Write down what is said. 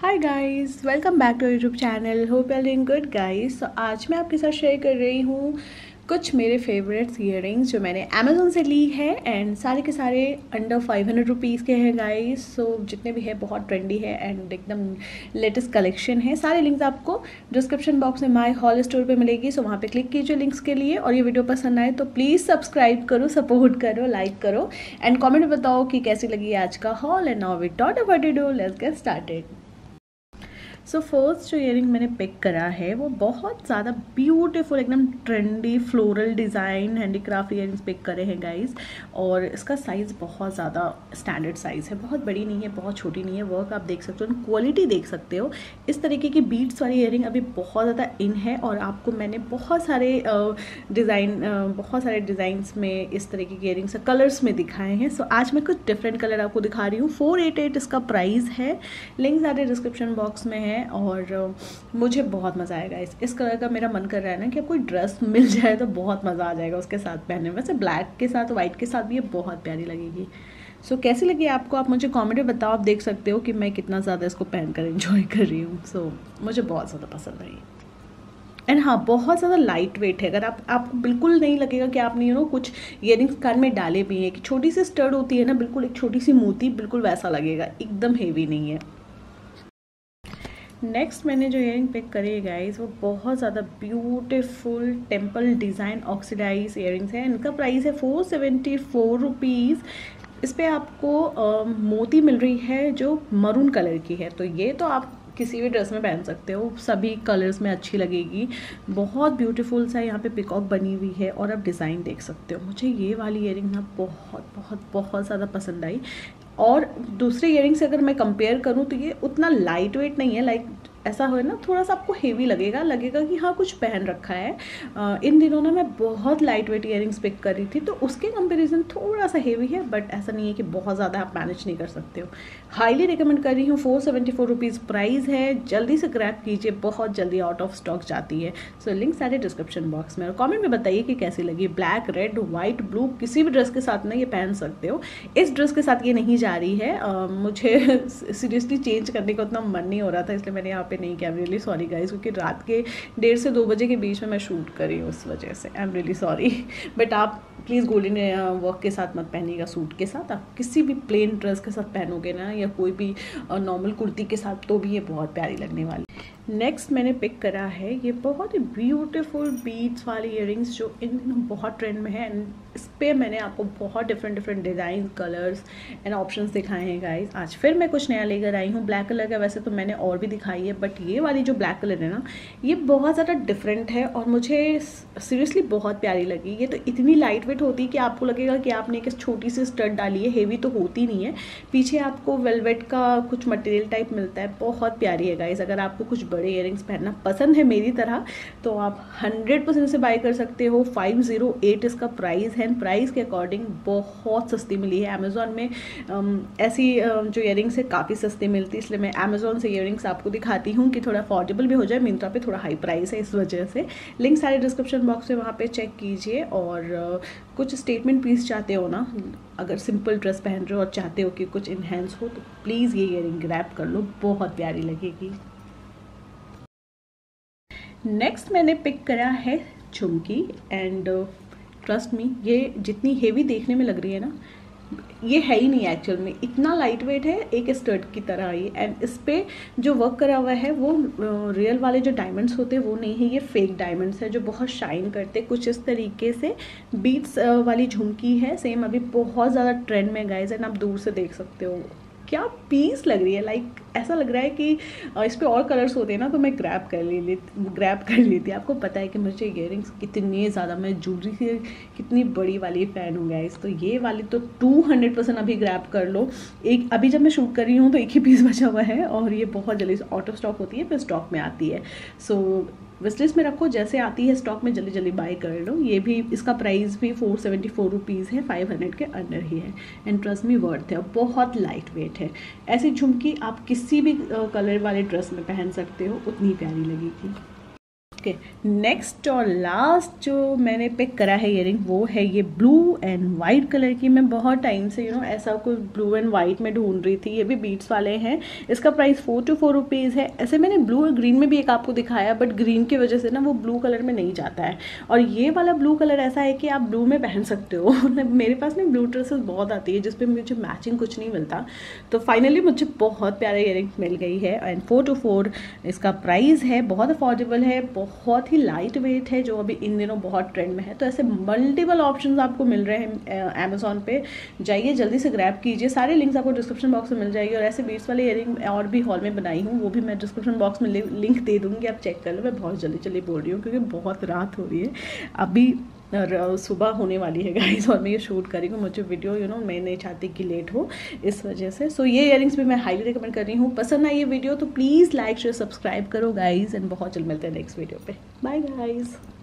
Hi guys, welcome back to YouTube channel. Hope you are doing good guys. तो आज मैं आपके साथ शेयर कर रही हूँ कुछ मेरे फेवरेट्स ईयरिंग्स जो मैंने अमेज़ोन से ली है एंड सारे के सारे अंडर 500 रुपीज़ के हैं गाइस। सो जितने भी है बहुत ट्रेंडी है एंड एकदम लेटेस्ट कलेक्शन है। सारे लिंक्स आपको डिस्क्रिप्शन बॉक्स में माय हॉल स्टोर पे मिलेगी। सो वहाँ पे क्लिक कीजिए लिंक्स के लिए। और ये वीडियो पसंद आए तो प्लीज़ सब्सक्राइब करो, सपोर्ट करो, लाइक करो एंड कॉमेंट में बताओ कि कैसी लगी आज का haul. And now without a further ado let's get started. So first जो ईयरिंग मैंने पिक करा है वो बहुत ज़्यादा ब्यूटीफुल एकदम trendy floral design handicraft earrings pick करे हैं गाइस। और इसका साइज़ बहुत ज़्यादा स्टैंडर्ड साइज़ है, बहुत बड़ी नहीं है, बहुत छोटी नहीं है। वर्क आप देख सकते हो, क्वालिटी देख सकते हो। इस तरीके की बीट्स वाली ईयरिंग अभी बहुत ज़्यादा इन है और आपको मैंने बहुत सारे डिज़ाइंस में इस तरीके की ईयरिंग्स कलर्स में दिखाए हैं। सो आज मैं कुछ डिफरेंट कलर आपको दिखा रही हूँ। 488 इसका प्राइस है। लिंक सारे डिस्क्रिप्शन बॉक्स में है। और मुझे बहुत मज़ा आएगा इस कलर का। मेरा मन कर रहा है ना कि अब कोई ड्रेस मिल जाए तो बहुत मज़ा आ जाएगा उसके साथ पहनने में। वैसे ब्लैक के साथ वाइट के साथ भी ये बहुत प्यारी लगेगी। सो कैसी लगी आपको, आप मुझे कमेंट में बताओ। आप देख सकते हो कि मैं कितना ज़्यादा इसको पहनकर एंजॉय कर रही हूँ। सो मुझे बहुत ज़्यादा पसंद आई। एंड हाँ, बहुत ज़्यादा लाइट वेट है। अगर आपको बिल्कुल नहीं लगेगा कि आपने कुछ ईयरिंग्स कान में डाले भी हैं, कि छोटी सी स्टड होती है ना, बिल्कुल एक छोटी सी मोती, बिल्कुल वैसा लगेगा। एकदम हेवी नहीं है। नेक्स्ट मैंने जो ईयरिंग पिक करी है गाइस वो बहुत ज़्यादा beautiful temple design oxidize earrings है। इनका प्राइस है 474 रुपीज़। इस पर आपको मोती मिल रही है जो मरून कलर की है। तो ये तो आप किसी भी ड्रेस में पहन सकते हो, सभी कलर्स में अच्छी लगेगी। बहुत ब्यूटीफुल सा यहाँ पे पिकॉक बनी हुई है और आप डिज़ाइन देख सकते हो। मुझे ये वाली ईयरिंग ना बहुत बहुत बहुत ज़्यादा पसंद आई। और दूसरे ईयरिंग से अगर मैं कंपेयर करूँ तो ये उतना लाइट वेट नहीं है। लाइक ऐसा हो ना, थोड़ा सा आपको हेवी लगेगा कि हाँ कुछ पहन रखा है। इन दिनों ना मैं बहुत लाइट वेट ईयरिंग्स पिक कर रही थी तो उसके कंपैरिजन थोड़ा सा हेवी है, बट ऐसा नहीं है कि बहुत ज़्यादा आप मैनेज नहीं कर सकते हो। हाईली रिकमेंड कर रही हूँ। 474 रुपीज़ प्राइस है। जल्दी से ग्रैब कीजिए, बहुत जल्दी आउट ऑफ स्टॉक जाती है। सो लिंक सारे डिस्क्रिप्शन बॉक्स में। और कॉमेंट में बताइए कि कैसी लगी। ब्लैक, रेड, वाइट, ब्लू किसी भी ड्रेस के साथ ना ये पहन सकते हो। इस ड्रेस के साथ ये नहीं जा रही है। मुझे सीरियसली चेंज करने का उतना मन नहीं हो रहा था, इसलिए मैंने यहाँ पे नहीं किया। I am really sorry guys, क्योंकि रात के 1:30 से 2 बजे के बीच में मैं शूट कर रही हूँ, उस वजह से I am really sorry. But आप प्लीज़ गोल्डन वर्क के साथ मत पहनिएगा। सूट के साथ आप किसी भी प्लेन ड्रेस के साथ पहनोगे ना, या कोई भी नॉर्मल कुर्ती के साथ, तो भी ये बहुत प्यारी लगने वाली। नेक्स्ट मैंने पिक करा है ये बहुत ही ब्यूटीफुल बीड्स वाली ईयरिंग्स जो इन दिनों बहुत ट्रेंड में है। एंड इस पर मैंने आपको बहुत different design, colours and options दिखाए हैं गाइस। आज फिर मैं कुछ नया लेकर आई हूँ। ब्लैक कलर का वैसे तो मैंने और भी दिखाई है, बट ये वाली जो ब्लैक कलर है ना, ये बहुत ज़्यादा डिफरेंट है और मुझे सीरियसली बहुत प्यारी लगी। ये तो इतनी लाइट वेट होती है कि आपको लगेगा कि आपने एक छोटी सी स्टड डाली है। हेवी तो होती नहीं है। पीछे आपको वेलवेट का कुछ मटेरियल टाइप मिलता है। बहुत प्यारी है गाइस। अगर आपको कुछ बड़े ईयरिंग्स पहनना पसंद है मेरी तरह तो आप 100% से बाय कर सकते हो। 508 इसका प्राइस है। प्राइस के अकॉर्डिंग बहुत सस्ती मिली है। अमेज़ॉन में ऐसी जो ईयरिंग्स है काफ़ी सस्ती मिलती है, इसलिए मैं अमेज़ॉन से ईयरिंग्स आपको दिखाती हूँ कि थोड़ा अफोर्डेबल भी हो जाए। मिंत्रा पे थोड़ा हाई प्राइस है, इस वजह से। लिंक सारे डिस्क्रिप्शन बॉक्स में, वहाँ पे चेक कीजिए। और कुछ स्टेटमेंट पीस चाहते हो ना, अगर सिंपल ड्रेस पहन रहे हो और चाहते हो कि कुछ इन्हेंस हो, तो प्लीज़ ये ईयरिंग ग्रैब कर लो, बहुत प्यारी लगेगी। नेक्स्ट मैंने पिक करा है झुमकी। एंड ट्रस्ट मी, ये जितनी हेवी देखने में लग रही है ना, ये है ही नहीं एक्चुअल में। इतना लाइट वेट है, एक स्टड की तरह ही। एंड इस पे जो वर्क करा हुआ है वो रियल वाले जो डायमंड्स होते हैं वो नहीं है, ये फेक डायमंड्स है जो बहुत शाइन करते। कुछ इस तरीके से बीट्स वाली झुमकी है। सेम अभी बहुत ज़्यादा ट्रेंड में गाइस। एंड आप दूर से देख सकते हो क्या पीस लग रही है। लाइक ऐसा लग रहा है कि इस पर और कलर्स होते हैं ना तो मैं ग्रैब कर लेती। आपको पता है कि मुझे इयरिंग्स कितनी ज़्यादा, मैं ज्वेलरी से कितनी बड़ी वाली फ़ैन हूँ गाइस। तो ये वाली तो 200% अभी ग्रैब कर लो। एक अभी जब मैं शूट कर रही हूँ तो एक ही पीस बचा हुआ है और ये बहुत जल्दी से आउट ऑफ स्टॉक होती है, फिर स्टॉक में आती है। सो विशलिस्ट में रखो, जैसे आती है स्टॉक में जल्दी जल्दी बाय कर लो। ये भी, इसका प्राइस भी 474 रुपीज़ है, 500 के अंडर ही है। एंड ट्रस्ट मी, वर्थ है। बहुत लाइट वेट है। ऐसी झुमकी आप किसी भी कलर वाले ड्रेस में पहन सकते हो, उतनी प्यारी लगेगी। ओके, नेक्स्ट और लास्ट जो मैंने पिक करा है ईयरिंग वो है ये ब्लू एंड वाइट कलर की। मैं बहुत टाइम से ऐसा कुछ ब्लू एंड वाइट में ढूंढ रही थी। ये भी बीट्स वाले हैं। इसका प्राइस 4 to 4 रुपीज़ है। ऐसे मैंने ब्लू और ग्रीन में भी एक आपको दिखाया, बट ग्रीन की वजह से ना वो ब्लू कलर में नहीं जाता है। और ये वाला ब्लू कलर ऐसा है कि आप ब्लू में पहन सकते हो। मेरे पास ना ब्लू ड्रेसेस बहुत आती है जिसपे मुझे मैचिंग कुछ नहीं मिलता, तो फाइनली मुझे बहुत प्यारा ईयरिंग मिल गई है। एंड 4 to 4 इसका प्राइस है। बहुत अफोर्डेबल है, बहुत ही लाइट वेट है, जो अभी इन दिनों बहुत ट्रेंड में है। तो ऐसे मल्टीपल ऑप्शंस आपको मिल रहे हैं अमेजोन पे। जाइए जल्दी से ग्रैब कीजिए। सारे लिंक्स आपको डिस्क्रिप्शन बॉक्स में मिल जाएगी। और ऐसे बीट्स वाले ईयरिंग और भी हॉल में बनाई हूँ, वो भी मैं डिस्क्रिप्शन बॉक्स में लिंक दे दूँगी, आप चेक कर लो। मैं बहुत जल्दी बोल रही हूँ क्योंकि बहुत रात हो रही है, अभी सुबह होने वाली है गाइस, और मैं ये शूट करी हूँ। मुझे वीडियो मैं नहीं चाहती कि लेट हो, इस वजह से। सो ये ईयरिंग्स भी मैं हाईली रिकमेंड कर रही हूँ। पसंद आई ये वीडियो तो प्लीज़ लाइक शेयर सब्सक्राइब करो गाइस, एंड बहुत जल्द मिलते हैं नेक्स्ट वीडियो पे। Bye guys.